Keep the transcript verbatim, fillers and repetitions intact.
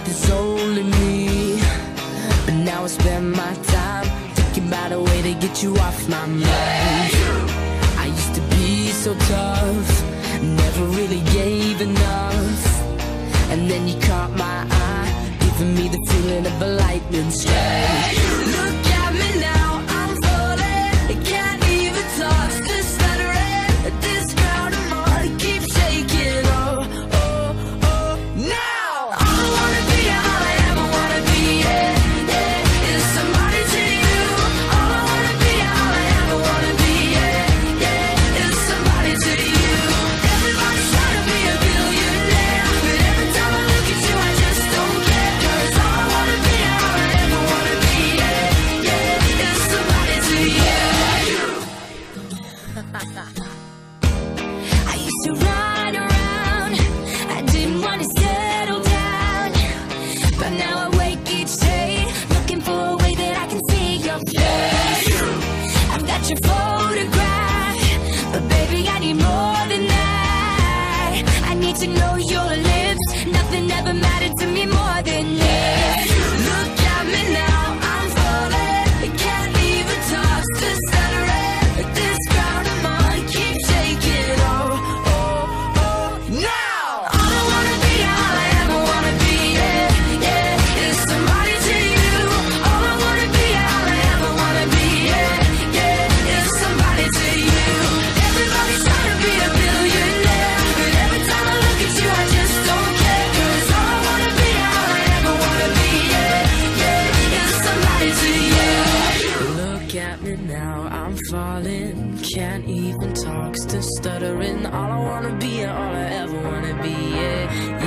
like there's only me. But now I spend my time thinking about a way to get you off my mind. I used to be so tough, never really gave enough. And then you caught my eye, giving me the feeling of a lightning strike. Look at me now, I'm falling, can't even talk, still stuttering. This ground I'm on keeps shaking. Oh, oh, oh, now all I wanna be, all I ever wanna be, yeah, yeah, is somebody to you. All I wanna be, all I ever wanna be, yeah, yeah, is somebody to you. Everybody's trying to be a billionaire, but every time I look at you I just don't care. 'Cause all I wanna be, all I ever wanna be, yeah, yeah, is somebody to you. I used to run around, I didn't want to settle down. But now I wake each day, looking for a way that I can see your face. I've got your photograph, but baby I need more than that. I need to know your lips, nothing ever mattered to me more than this. Look at me now, I'm falling, can't even talk, still stuttering. This ground I'm on keeps shaking. Oh, oh, oh, now all I wanna be, all I ever wanna be, yeah, yeah, is somebody to you. All I wanna be, all I ever wanna be, yeah, yeah, is somebody to you. Everybody's trying to be a billionaire, but every time I look at you I just don't care. 'Cause all I wanna be, all I ever wanna be, yeah, yeah, is somebody to you. Look at me now, I'm falling, can't even talk, still stuttering. All I wanna be, all I ever wanna be, yeah,